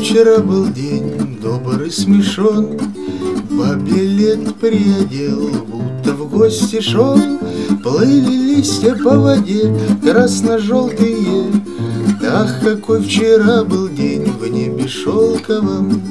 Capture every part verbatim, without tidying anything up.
вчера был день добрый, смешон, бабе лет приодел, будто в гости шел. Плыли листья по воде, красно-желтые. Ах, какой вчера был день в небе шелковом.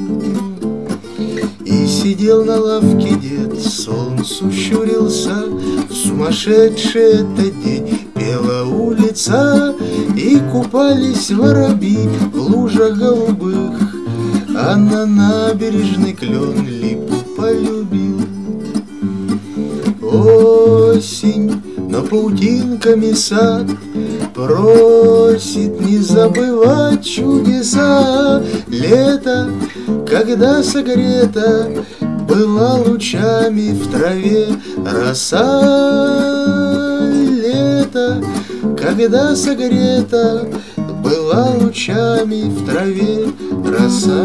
И сидел на лавке дед, солнцу щурился. В сумасшедший этот день пела улица, и купались воробьи в лужах голубых, а на набережной клен липу полюбил. Осень, но паутинками сад просит не забывать чудеса. Лето, когда согрета была лучами в траве роса. Лето, когда согрета была лучами в траве роса.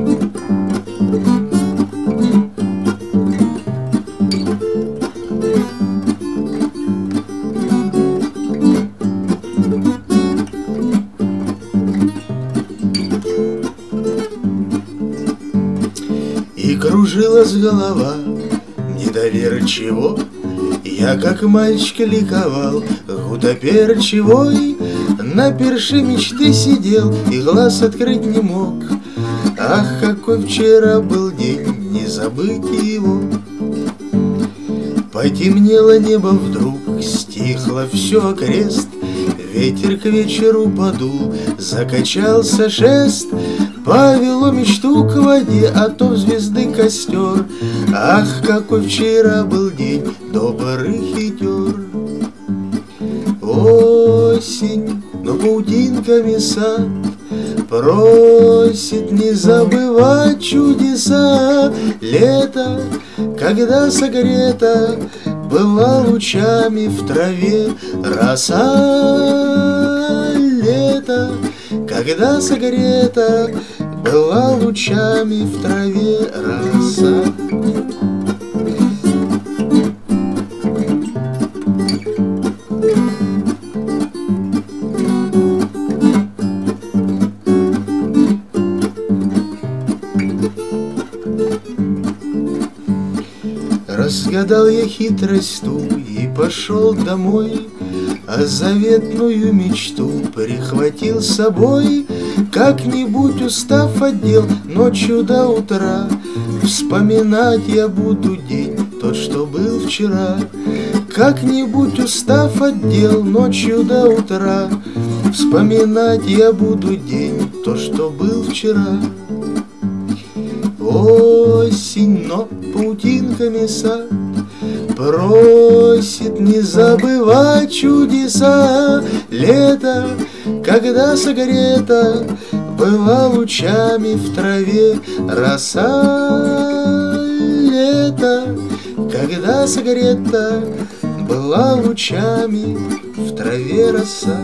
И кружилась голова недоверчиво, я, как мальчик, ликовал гутоперчивой. На перше мечты сидел и глаз открыть не мог. Ах, какой вчера был день, не забыть его. Потемнело небо вдруг, стихло все окрест. Ветер к вечеру подул, закачался шест. Повело мечту к воде, а то в звезды костер. Ах, какой вчера был день добрый, хитер. Осень, но паутинками сад просит не забывать чудеса. Лето, когда согрета была лучами в траве роса. Лето, когда согрета была лучами в траве роса. Разгадал я хитрость ту и пошел домой, а заветную мечту прихватил с собой. Как-нибудь устав от дел ночью до утра, вспоминать я буду день тот, что был вчера. Как-нибудь устав от дел ночью до утра, вспоминать я буду день тот, что был вчера. Осень, но паутинками сад просит не забывать чудеса. Лето, когда согрета была лучами в траве роса. Лето, когда согрета была лучами в траве роса.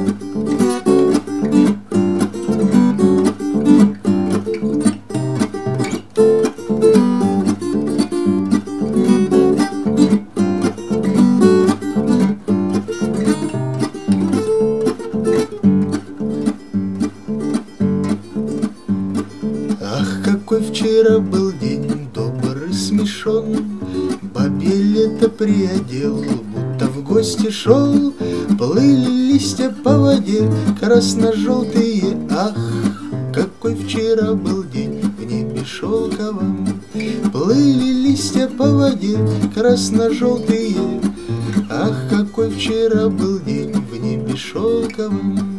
Ах, какой вчера был день добрый, смешон, бабе лето приодел, будто в гости шел. Плыли листья по воде, красно-желтые. Ах, какой вчера был день в небе шелковом. Плыли листья по воде, красно-желтые. Ах, какой вчера был день в небе шелковом.